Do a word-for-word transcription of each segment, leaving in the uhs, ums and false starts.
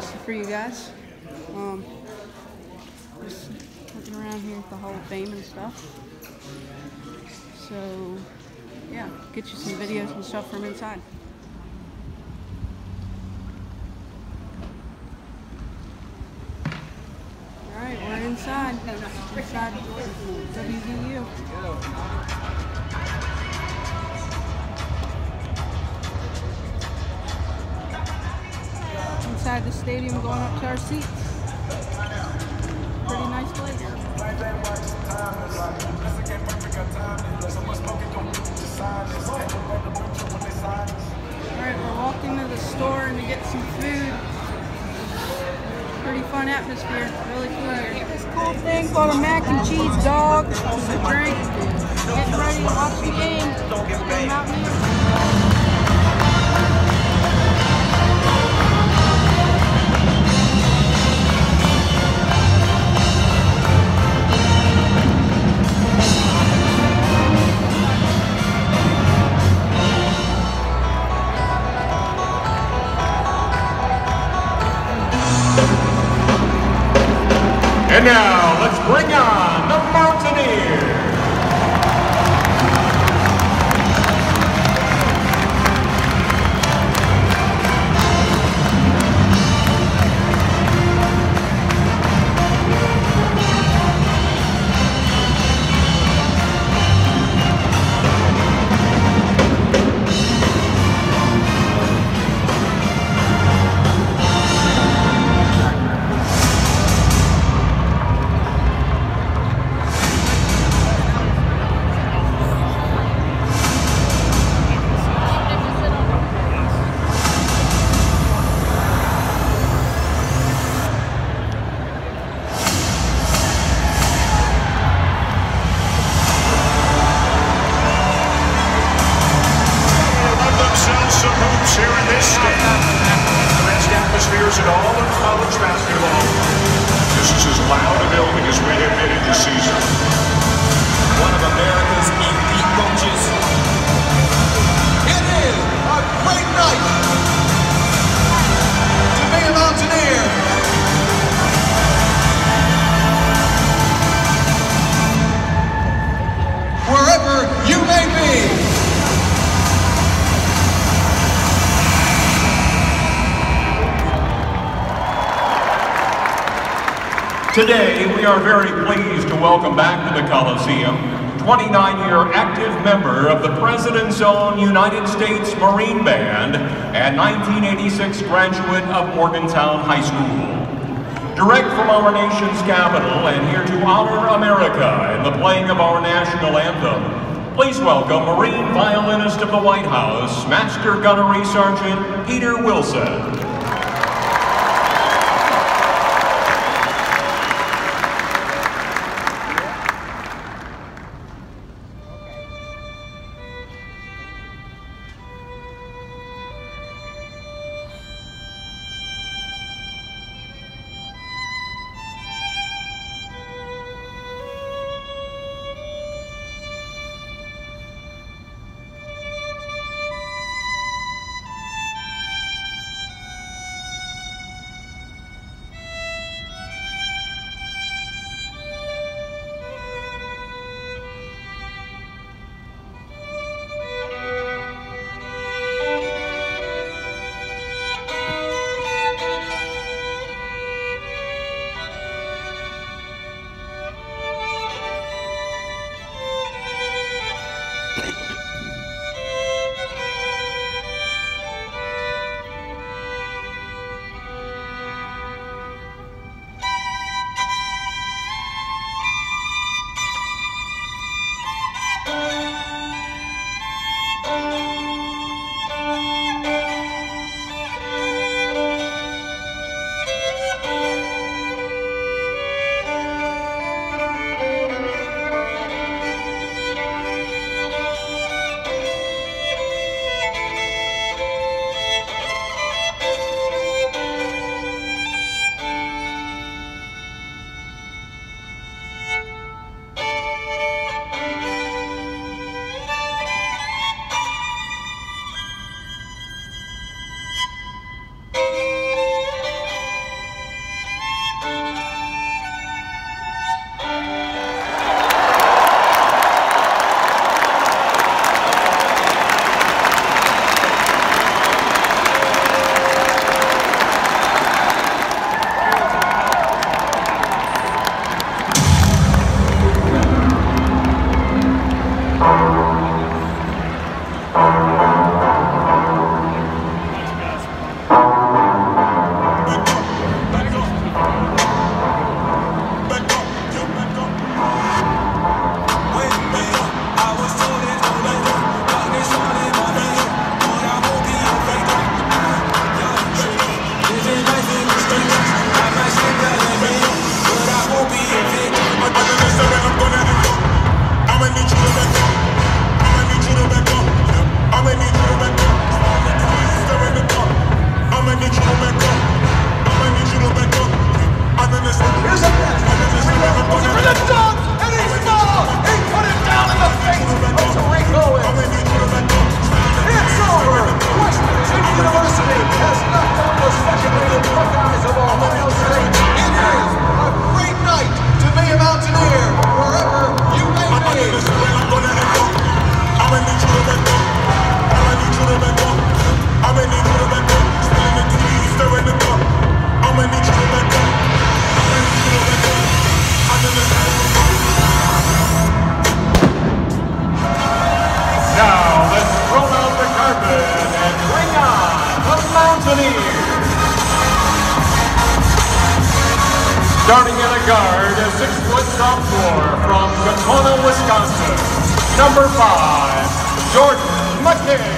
this for you guys. Um, just looking around here at the Hall of Fame and stuff. So, yeah, get you some videos and stuff from inside. Alright, we're inside. Inside W V U. Inside the stadium, going up to our seats. Pretty nice place. Alright, we're walking to the store and to get some food. Pretty fun atmosphere. Really cool here. This cool thing called a mac and cheese dog. It's a drink. Getting ready to watch the game. Mountaineers. And now, let's bring on the Mountaineers. Here in this state, the best atmospheres in all of college basketball. This is as loud a building as we have been in this season. One of America's elite coaches. It is a great night to be a Mountaineer. Wherever you may be. Today, we are very pleased to welcome back to the Coliseum twenty-nine-year active member of the President's Own United States Marine Band and nineteen eighty-six graduate of Morgantown High School. Direct from our nation's capital and here to honor America in the playing of our national anthem, please welcome Marine violinist of the White House, Master Gunnery Sergeant Peter Wilson. Starting in a guard, a six-foot sophomore from Gacona, Wisconsin, number five, Jordan McKay.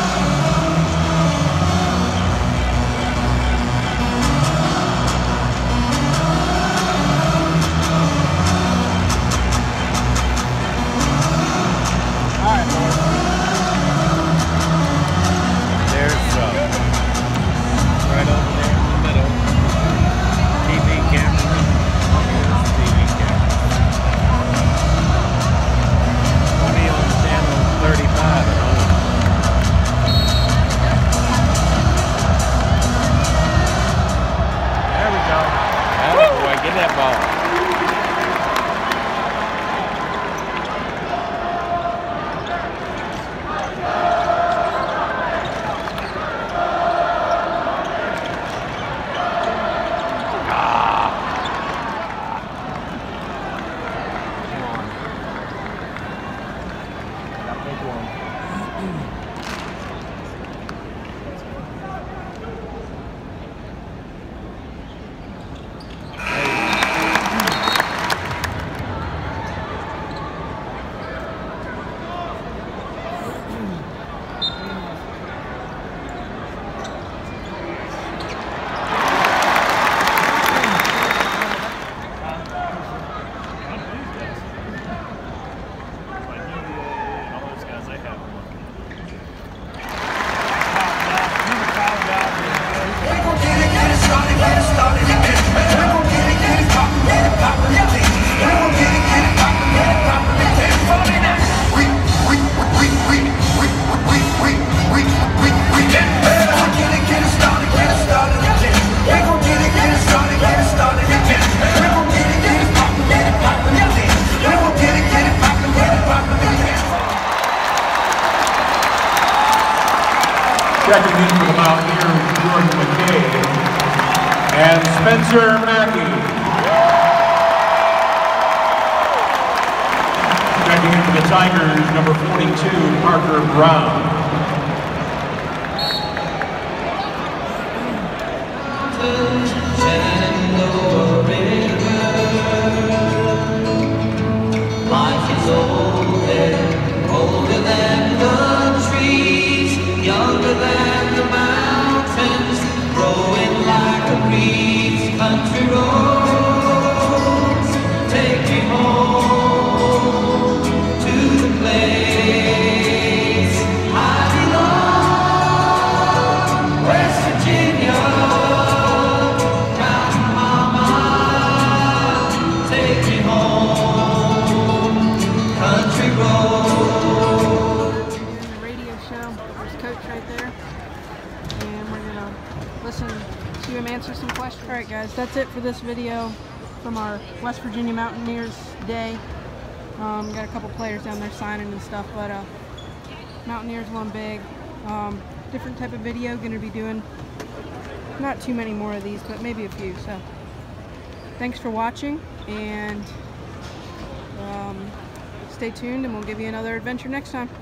Checking in for the Mountaineers, Jordan McKay and Spencer Mackey. Checking in for the Tigers, number forty-two, Parker Brown. Life is older, older than the trees, younger than the mountains, growing like a breeze. Country roads, take me home to the place I belong, West Virginia, Mountain Mama, take me home, country roads. Doing the radio show. There's Coach right there. And we're gonna listen to him answer some questions. Alright guys, that's it for this video from our West Virginia Mountaineers Day. Um, got a couple players down there signing and stuff, but uh, Mountaineers won big. Um, different type of video, gonna be doing not too many more of these, but maybe a few. So thanks for watching, and um, stay tuned and we'll give you another adventure next time.